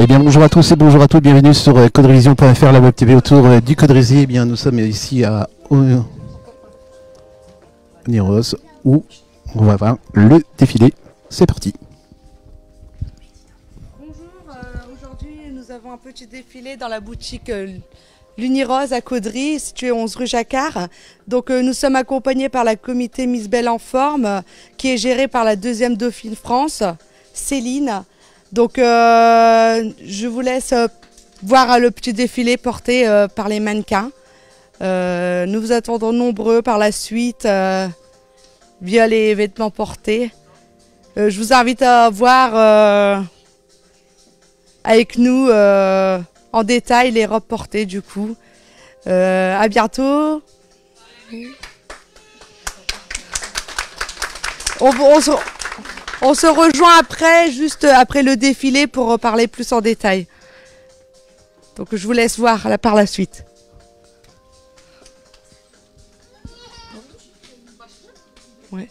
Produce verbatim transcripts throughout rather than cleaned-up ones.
Eh bien, bonjour à tous et bonjour à toutes, bienvenue sur euh, coderevision point F R, la web T V autour euh, du Codresi. Eh bien, nous sommes ici à Niros où on va voir le défilé. C'est parti. Bonjour, euh, aujourd'hui nous avons un petit défilé dans la boutique euh, l'Unirose à Caudry, située onze rue Jacquard. Donc euh, nous sommes accompagnés par la comité Miss Belle en Forme, euh, qui est gérée par la deuxième Dauphine France, Céline. Donc euh, je vous laisse euh, voir euh, le petit défilé porté euh, par les mannequins. Euh, nous vous attendons nombreux par la suite euh, via les vêtements portés. Euh, je vous invite à voir euh, avec nous euh, en détail les robes portées du coup. Euh, à bientôt. On, on se... On se rejoint après, juste après le défilé pour parler plus en détail. Donc je vous laisse voir là, par la suite. Ouais.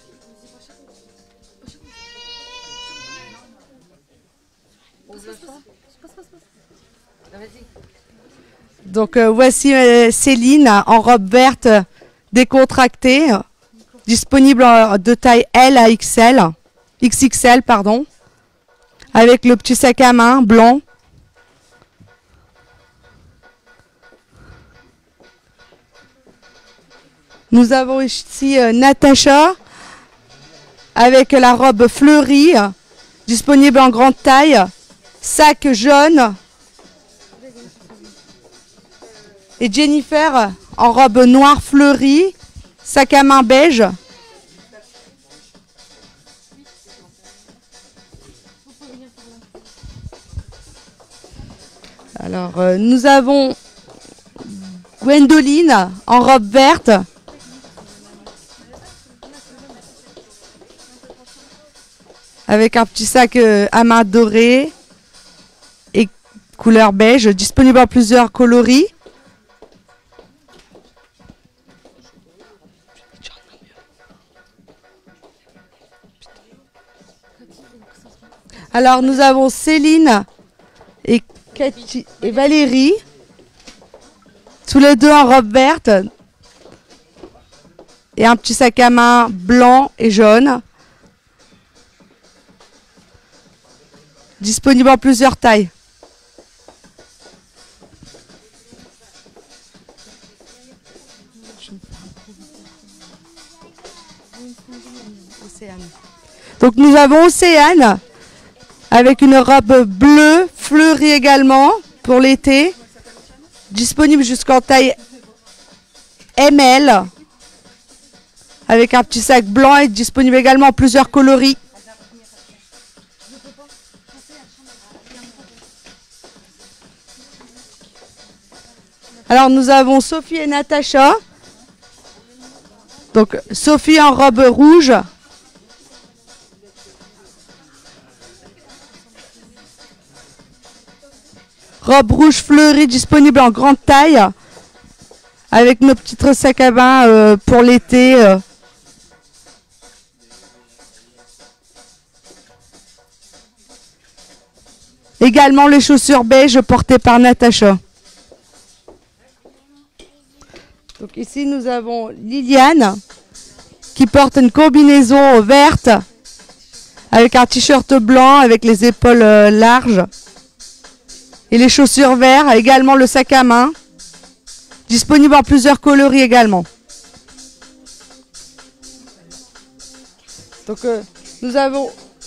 Donc euh, voici euh, Céline en robe verte décontractée, disponible en, de taille L à X L. X X L, pardon, avec le petit sac à main blanc. Nous avons ici euh, Natacha avec la robe fleurie, disponible en grande taille, sac jaune. Et Jennifer en robe noire fleurie, sac à main beige. Alors, euh, nous avons Gwendoline en robe verte. Avec un petit sac euh, à main doré et couleur beige, disponible en plusieurs coloris. Alors, nous avons Céline et Cathy et Valérie, tous les deux en robe verte et un petit sac à main blanc et jaune, disponible en plusieurs tailles. Océane. Donc nous avons Océane avec une robe bleue, fleurie également, pour l'été. Disponible jusqu'en taille M L. Avec un petit sac blanc et disponible également en plusieurs coloris. Alors nous avons Sophie et Natacha. Donc Sophie en robe rouge. Robe rouge fleurie disponible en grande taille avec nos petits sacs à main euh, pour l'été. Euh. Également les chaussures beige portées par Natacha. Donc ici nous avons Liliane qui porte une combinaison verte avec un t-shirt blanc avec les épaules euh, larges. Et les chaussures vertes, également le sac à main, disponible en plusieurs coloris également. Donc euh, nous avons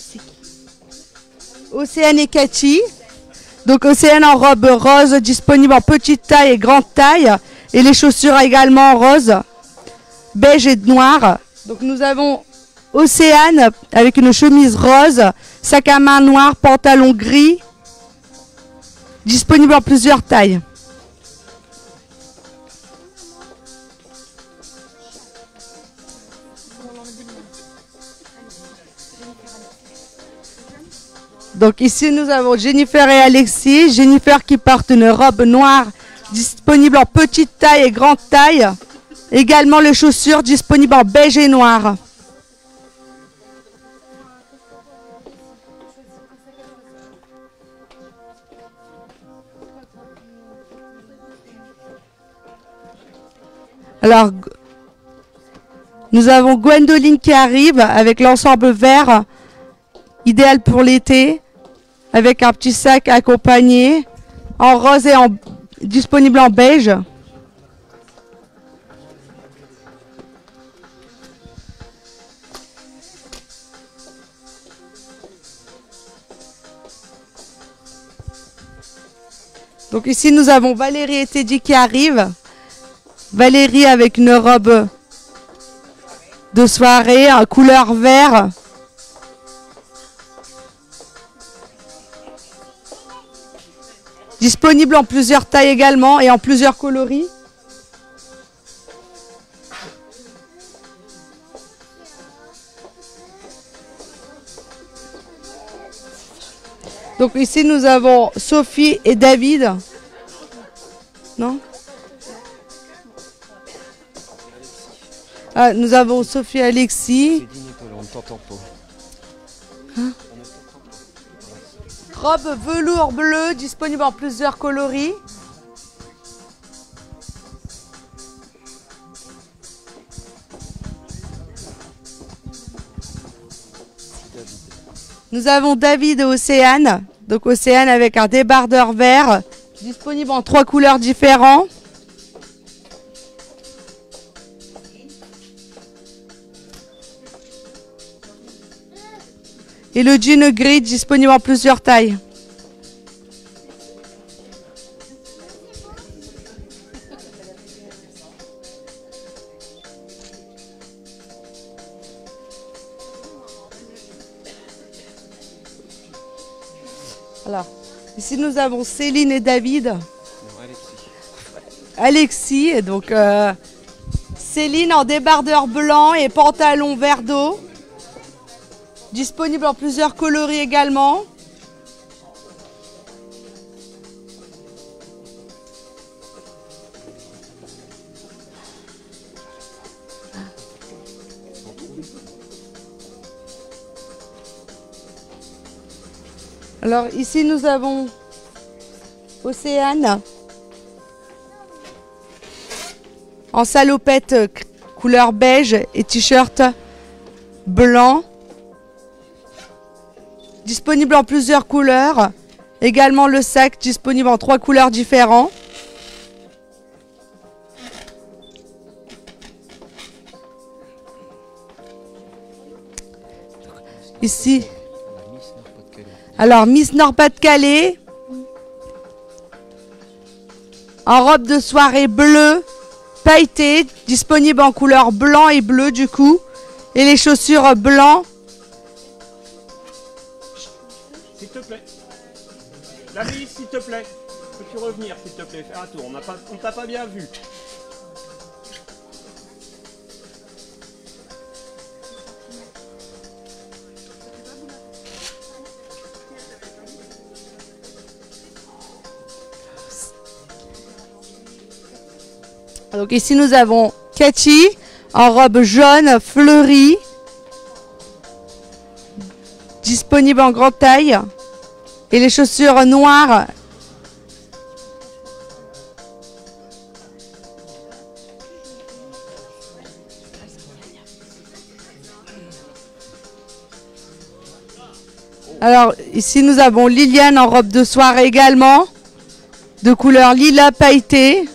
Océane et Cathy. Donc Océane en robe rose, disponible en petite taille et grande taille. Et les chaussures également en rose, beige et noir. Donc nous avons Océane avec une chemise rose, sac à main noir, pantalon gris. Disponible en plusieurs tailles. Donc ici nous avons Jennifer et Alexis. Jennifer qui porte une robe noire disponible en petite taille et grande taille. Également les chaussures disponibles en beige et noir. Alors, nous avons Gwendoline qui arrive avec l'ensemble vert, idéal pour l'été, avec un petit sac accompagné, en rose et en, disponible en beige. Donc ici, nous avons Valérie et Teddy qui arrivent. Valérie avec une robe de soirée, en couleur vert. Disponible en plusieurs tailles également et en plusieurs coloris. Donc ici nous avons Sophie et David. Non? Ah, nous avons Sophie et Alexis. Hein? Robe velours bleu disponible en plusieurs coloris. Nous avons David et Océane. Donc Océane avec un débardeur vert, disponible en trois couleurs différentes. Et le jean gris disponible en plusieurs tailles. Alors, ici nous avons Céline et David. Non, Alexis. Alexis, et donc euh, Céline en débardeur blanc et pantalon vert d'eau. Disponible en plusieurs coloris également. Alors ici nous avons Océane en salopette couleur beige et t-shirt blanc. Disponible en plusieurs couleurs. Également le sac disponible en trois couleurs différentes. Ici. Alors Miss Nord-Pas-de-Calais. En robe de soirée bleue, pailletée, disponible en couleur blanc et bleu du coup. Et les chaussures blancs. S'il te plaît. La Miss, s'il te plaît. Peux-tu revenir, s'il te plaît, faire un tour. On n'a pas, on t'a pas bien vu. Donc ici nous avons Cathy en robe jaune fleurie, disponible en grande taille, et les chaussures noires. Alors ici nous avons Liliane en robe de soirée également, de couleur lilas pailleté.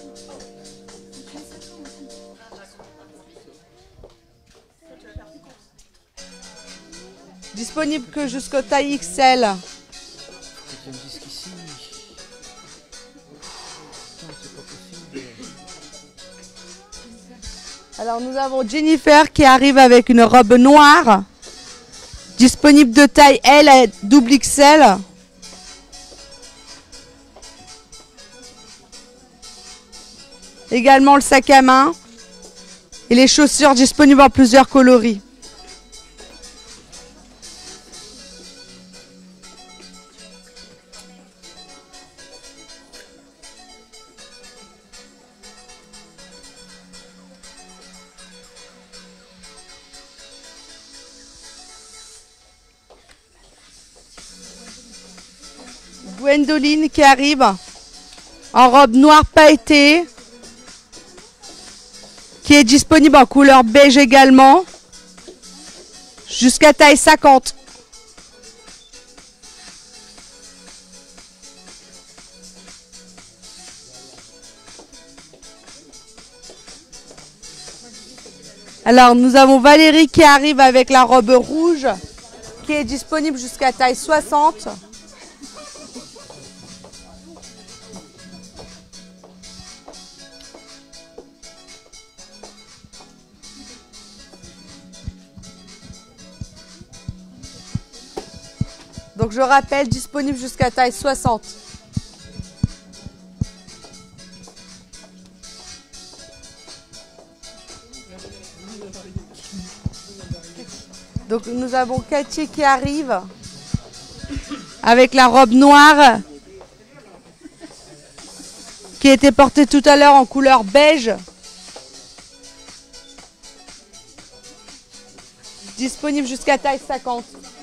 Disponible que jusqu'au taille X L. Alors nous avons Jennifer qui arrive avec une robe noire. Disponible de taille L à double X L. Également le sac à main. Et les chaussures disponibles en plusieurs coloris. Gwendoline qui arrive en robe noire pailletée, qui est disponible en couleur beige également, jusqu'à taille cinquante. Alors, nous avons Valérie qui arrive avec la robe rouge, qui est disponible jusqu'à taille soixante. Donc, je rappelle, disponible jusqu'à taille soixante. Donc nous avons Cathy qui arrive avec la robe noire qui a été portée tout à l'heure en couleur beige. Disponible jusqu'à taille cinquante.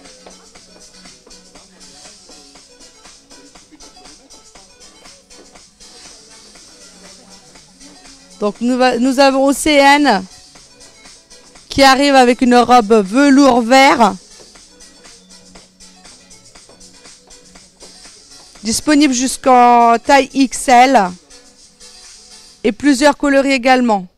Donc nous, nous avons Océane qui arrive avec une robe velours vert. Disponible jusqu'en taille X L. Et plusieurs coloris également.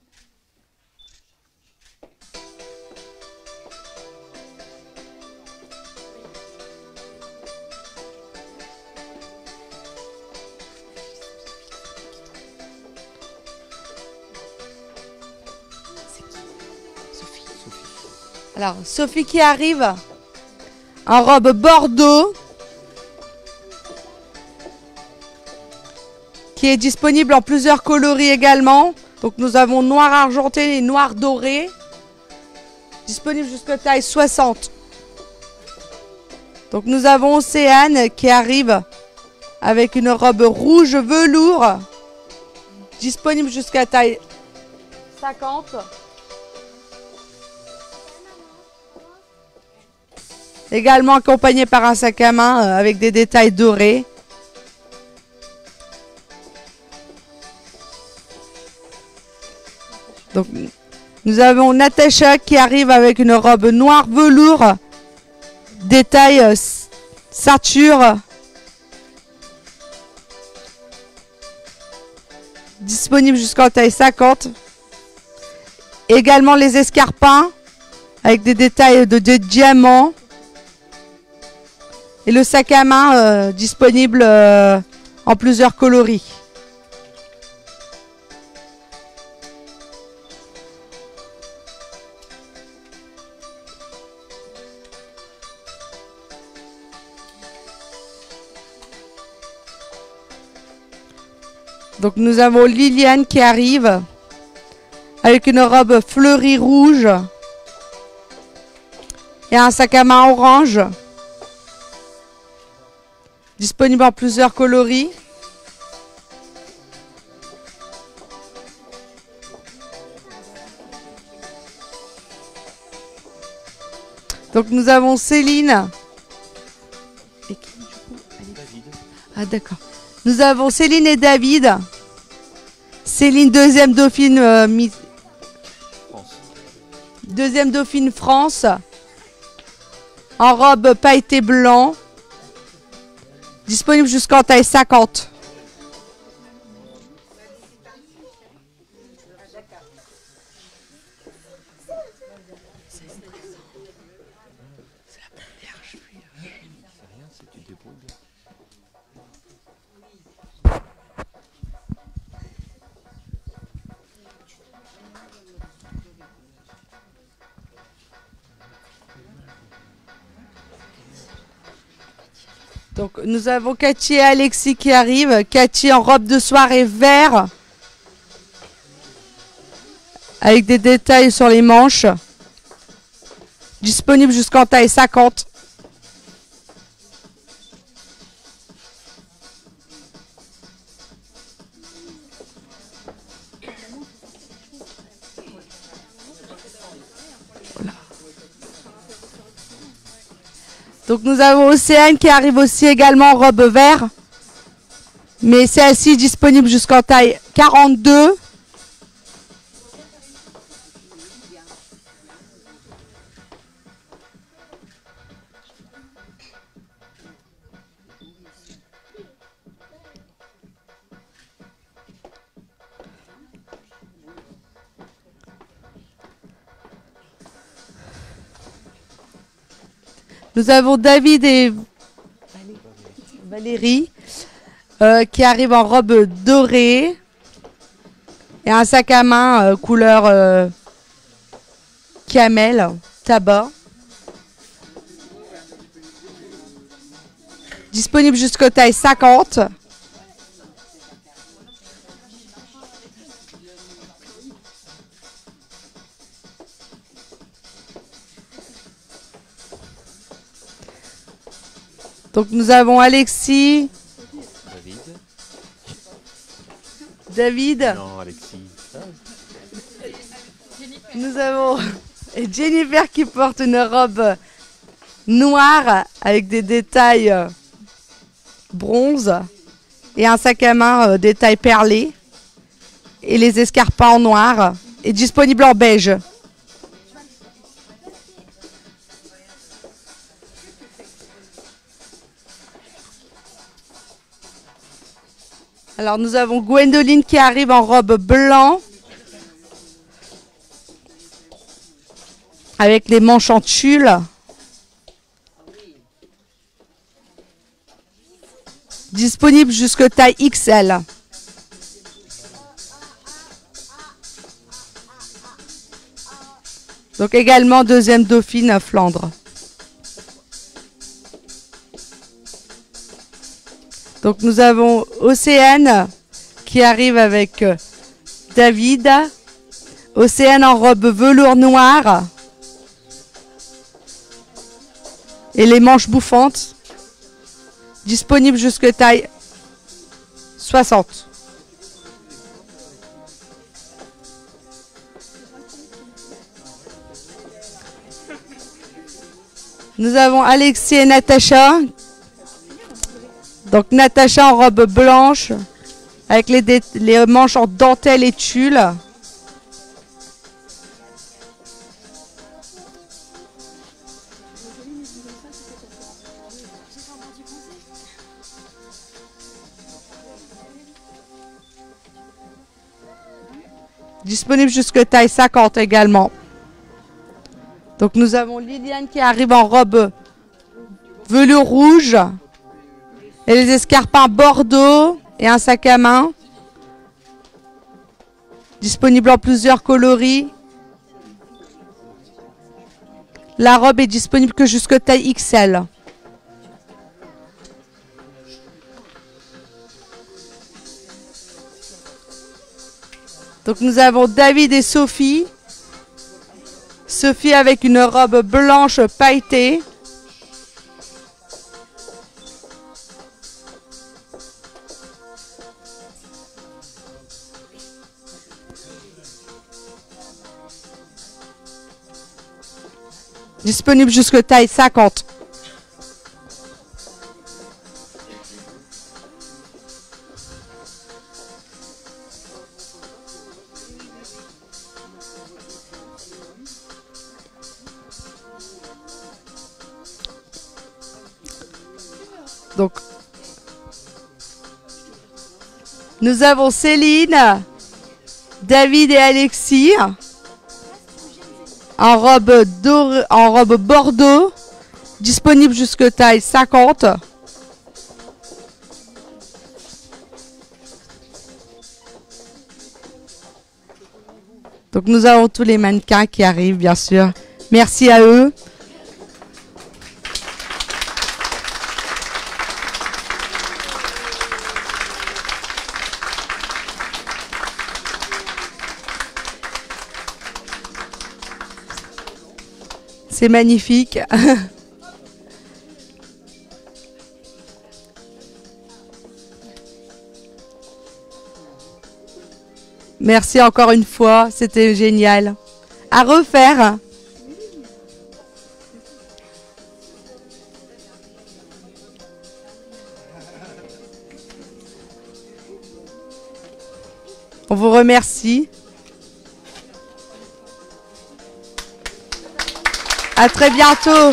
Alors, Sophie qui arrive en robe bordeaux, qui est disponible en plusieurs coloris également. Donc nous avons noir argenté et noir doré, disponible jusqu'à taille soixante. Donc nous avons Océane qui arrive avec une robe rouge velours, disponible jusqu'à taille cinquante. Également accompagné par un sac à main euh, avec des détails dorés. Donc, nous avons Natacha qui arrive avec une robe noire velours, détail euh, ceinture, disponible jusqu'en taille cinquante. Également les escarpins avec des détails de, de diamants. Et le sac à main euh, disponible euh, en plusieurs coloris. Donc nous avons Liliane qui arrive avec une robe fleurie rouge et un sac à main orange. Disponible en plusieurs coloris. Donc nous avons Céline. Et qui, du coup, David. Ah d'accord. Nous avons Céline et David. Céline, deuxième dauphine euh, Miss... France. Deuxième dauphine France. En robe pailletée blanc. Disponible jusqu'en taille cinquante. Donc nous avons Cathy et Alexis qui arrivent. Cathy en robe de soirée vert avec des détails sur les manches. Disponible jusqu'en taille cinquante. Voilà. Donc nous avons Océane qui arrive aussi également en robe vert. Mais celle-ci disponible jusqu'en taille quarante-deux. Nous avons David et Valérie euh, qui arrivent en robe dorée et un sac à main euh, couleur euh, camel, tabac. Disponible jusqu'au taille cinquante. Donc nous avons Alexis. David. David. Non, Alexis. Nous avons Jennifer qui porte une robe noire avec des détails euh, bronze et un sac à main euh, détail perlé et les escarpins en noir et disponible en beige. Alors nous avons Gwendoline qui arrive en robe blanc avec les manches en tulle. Disponible jusque taille X L. Donc également deuxième dauphine à Flandre. Donc nous avons Océane qui arrive avec euh, David. Océane en robe velours noir. Et les manches bouffantes. Disponible jusque taille soixante. Nous avons Alexis et Natacha. Donc Natacha en robe blanche avec les, les manches en dentelle et tulle. Disponible jusque taille cinquante également. Donc nous avons Liliane qui arrive en robe velours rouge. Et les escarpins bordeaux et un sac à main. Disponible en plusieurs coloris. La robe est disponible que jusque taille X L. Donc nous avons David et Sophie. Sophie avec une robe blanche pailletée. Disponible jusque taille cinquante. Donc, nous avons Céline, David et Alexis en robe, dorée, en robe bordeaux, disponible jusque taille cinquante. Donc nous avons tous les mannequins qui arrivent, bien sûr. Merci à eux. C'est magnifique. Merci encore une fois, c'était génial. À refaire. On vous remercie. À très bientôt.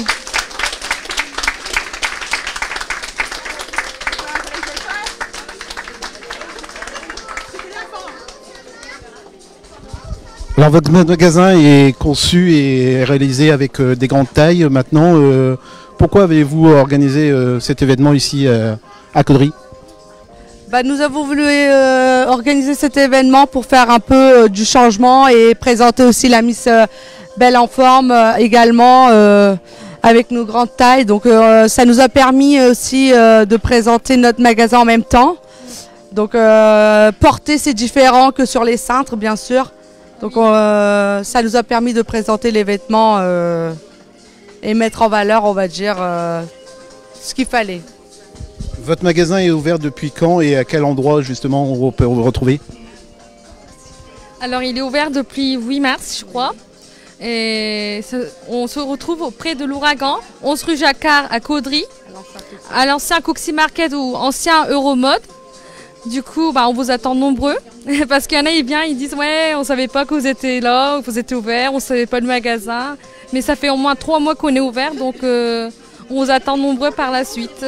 Alors votre magasin est conçu et réalisé avec euh, des grandes tailles. Maintenant, euh, pourquoi avez-vous organisé euh, cet événement ici euh, à Caudry? Bah, nous avons voulu euh, organiser cet événement pour faire un peu euh, du changement et présenter aussi la Miss euh, Belle en Forme euh, également euh, avec nos grandes tailles. Donc euh, ça nous a permis aussi euh, de présenter notre magasin en même temps. Donc euh, porter c'est différent que sur les cintres bien sûr. Donc euh, ça nous a permis de présenter les vêtements euh, et mettre en valeur, on va dire, euh, ce qu'il fallait. Votre magasin est ouvert depuis quand et à quel endroit justement on peut vous retrouver? Alors il est ouvert depuis huit mars je crois. Et on se retrouve près de l'Ouragan, onze rue Jacquard à Caudry, à l'ancien Coxy Market ou ancien Euromode. Du coup, bah, on vous attend nombreux parce qu'il y en a, ils viennent, ils disent ouais, on savait pas que vous étiez là, que vous étiez ouvert, on savait pas le magasin. Mais ça fait au moins trois mois qu'on est ouvert, donc euh, on vous attend nombreux par la suite.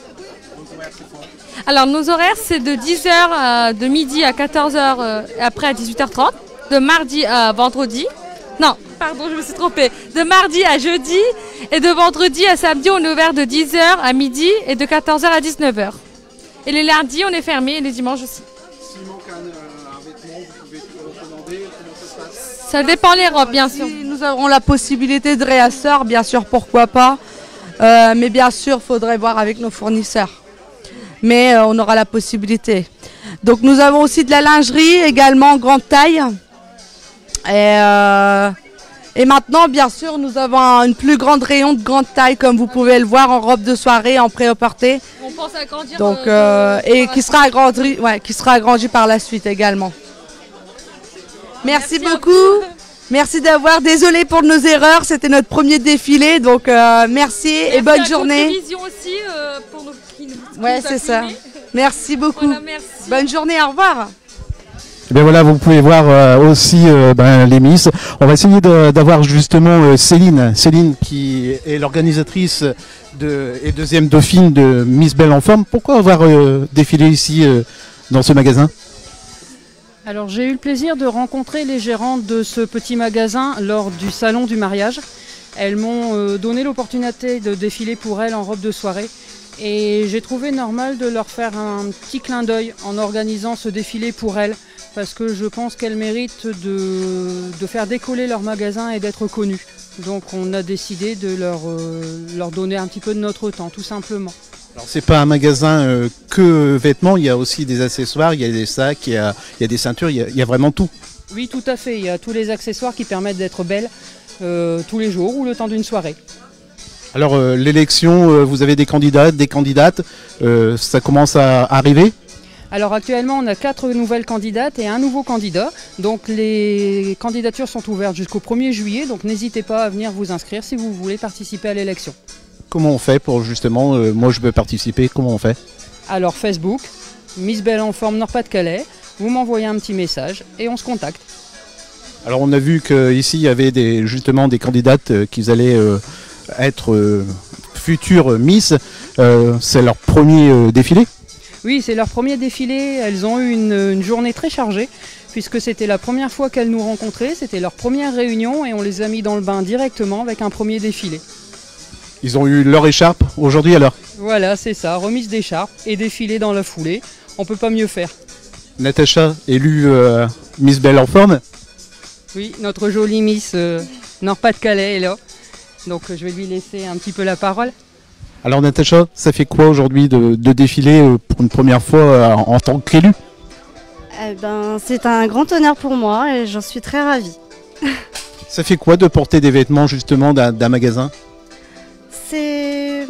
Alors nos horaires, c'est de dix heures de midi à quatorze heures euh, et après à dix-huit heures trente, de mardi à vendredi. Non, pardon, je me suis trompée. De mardi à jeudi et de vendredi à samedi, on est ouvert de dix heures à midi et de quatorze heures à dix-neuf heures. Et les lundis, on est fermé et les dimanches aussi. S'il manque un, euh, un vêtement, vous pouvez le recommander. Comment ça se passe? Ça dépend les robes, bien sûr. Si nous avons la possibilité de réassort, bien sûr, pourquoi pas. Euh, mais bien sûr, il faudrait voir avec nos fournisseurs. Mais euh, on aura la possibilité. Donc nous avons aussi de la lingerie, également grande taille. Et, euh, et maintenant, bien sûr, nous avons un, une plus grande rayon de grande taille, comme vous pouvez le voir, en robe de soirée, en prêt-au-porter. On pense agrandir. Donc, euh, euh, et qui sera agrandi, ouais, qui sera agrandi par la suite également. Merci, Merci beaucoup. Merci d'avoir. Désolé pour nos erreurs, c'était notre premier défilé, donc euh, merci, merci et bonne journée. Aussi, euh, pour nos, qui nous, ouais, c'est ça. Merci beaucoup. Voilà, merci. Bonne journée, au revoir. Et bien voilà, vous pouvez voir euh, aussi euh, ben, les Miss. On va essayer d'avoir justement euh, Céline, Céline qui est l'organisatrice de, et deuxième dauphine de Miss Belle en Forme. Pourquoi avoir euh, défilé ici euh, dans ce magasin? Alors j'ai eu le plaisir de rencontrer les gérantes de ce petit magasin lors du salon du mariage. Elles m'ont euh, donné l'opportunité de défiler pour elles en robe de soirée. Et j'ai trouvé normal de leur faire un petit clin d'œil en organisant ce défilé pour elles. Parce que je pense qu'elles méritent de, de faire décoller leur magasin et d'être connues. Donc on a décidé de leur, euh, leur donner un petit peu de notre temps, tout simplement. Alors c'est pas un magasin euh, que vêtements, il y a aussi des accessoires, il y a des sacs, il y a, il y a des ceintures, il y a, il y a vraiment tout. Oui, tout à fait, il y a tous les accessoires qui permettent d'être belle euh, tous les jours ou le temps d'une soirée. Alors euh, l'élection, euh, vous avez des candidats, des candidates, euh, ça commence à arriver? Alors actuellement on a quatre nouvelles candidates et un nouveau candidat, donc les candidatures sont ouvertes jusqu'au premier juillet, donc n'hésitez pas à venir vous inscrire si vous voulez participer à l'élection. Comment on fait pour justement, euh, moi je veux participer, comment on fait? Alors Facebook, Miss Belle en Forme Nord-Pas-de-Calais, vous m'envoyez un petit message et on se contacte. Alors on a vu qu'ici il y avait des, justement des candidates euh, qui allaient euh, être euh, futures Miss, euh, c'est leur premier euh, défilé? Oui, c'est leur premier défilé, elles ont eu une, une journée très chargée puisque c'était la première fois qu'elles nous rencontraient, c'était leur première réunion et on les a mis dans le bain directement avec un premier défilé. Ils ont eu leur écharpe aujourd'hui alors? Voilà, c'est ça, remise d'écharpe et défilé dans la foulée, on peut pas mieux faire. Natacha, élue euh, Miss Belle en Forme? Oui, notre jolie Miss euh, Nord-Pas-de-Calais est là, donc je vais lui laisser un petit peu la parole. Alors Natacha, ça fait quoi aujourd'hui de, de défiler pour une première fois euh, en, en tant qu'élue? Eh ben, c'est un grand honneur pour moi et j'en suis très ravie. Ça fait quoi de porter des vêtements justement d'un d'un magasin? C'est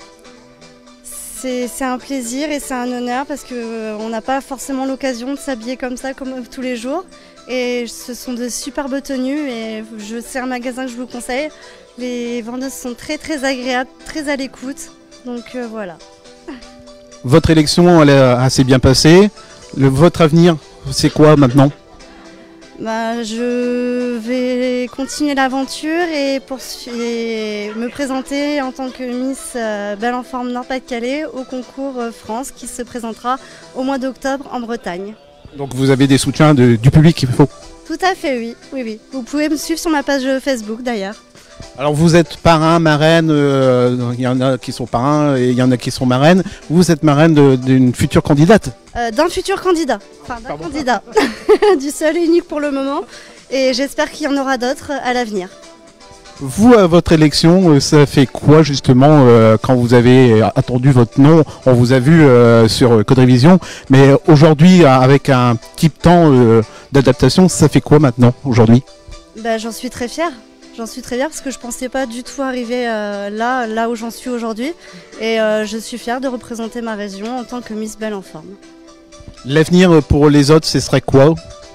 c'est un plaisir et c'est un honneur parce qu'on n'a pas forcément l'occasion de s'habiller comme ça comme tous les jours. Et ce sont de superbes tenues et je c'est un magasin que je vous conseille. Les vendeuses sont très très agréables, très à l'écoute, donc euh, voilà. Votre élection elle est assez bien passée. Le, votre avenir, c'est quoi maintenant? Bah, je vais continuer l'aventure et, et me présenter en tant que Miss euh, Belle en Forme Nord-Pas-de-Calais au concours euh, France qui se présentera au mois d'octobre en Bretagne. Donc vous avez des soutiens de, du public, il faut? Tout Tout à fait, oui. oui, oui. Vous pouvez me suivre sur ma page Facebook d'ailleurs. Alors vous êtes parrain, marraine, euh, il y en a qui sont parrains et il y en a qui sont marraines. Vous êtes marraine de- d'une future candidate. Euh, d'un futur candidat. Enfin, d'un Pardon. candidat. Du seul et unique pour le moment. Et j'espère qu'il y en aura d'autres à l'avenir. Vous, à votre élection, euh, ça fait quoi justement euh, quand vous avez attendu votre nom? On vous a vu euh, sur Code Révision, mais aujourd'hui, euh, avec un petit temps euh, d'adaptation, ça fait quoi maintenant, aujourd'hui? Bah, j'en suis très fière. J'en suis très fière parce que je pensais pas du tout arriver euh, là, là où j'en suis aujourd'hui. Et euh, je suis fière de représenter ma région en tant que Miss Belle en Forme. L'avenir pour les autres, ce serait quoi?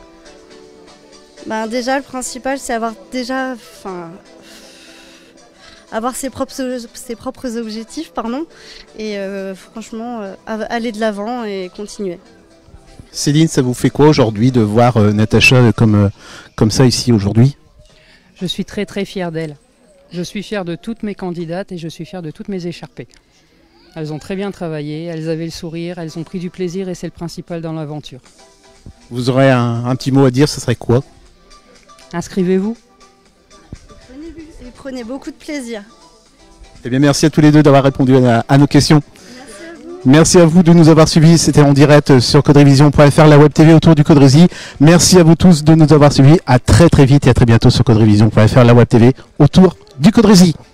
Ben, déjà, le principal, c'est avoir déjà, enfin, avoir ses propres, ses propres objectifs, pardon, et euh, franchement, euh, aller de l'avant et continuer. Céline, ça vous fait quoi aujourd'hui de voir euh, Natacha euh, comme, euh, comme ça ici aujourd'hui? Je suis très très fière d'elle. Je suis fière de toutes mes candidates et je suis fière de toutes mes écharpées. Elles ont très bien travaillé, elles avaient le sourire, elles ont pris du plaisir et c'est le principal dans l'aventure. Vous aurez un, un petit mot à dire, ce serait quoi? Inscrivez-vous. Prenez, et prenez beaucoup de plaisir. Eh bien, merci à tous les deux d'avoir répondu à, à nos questions. Merci à vous de nous avoir suivis. C'était en direct sur coderevision point F R, la web T V autour du Codrésie. Merci à vous tous de nous avoir suivis. À très très vite et à très bientôt sur coderevision point F R, la web T V autour du Codrésie.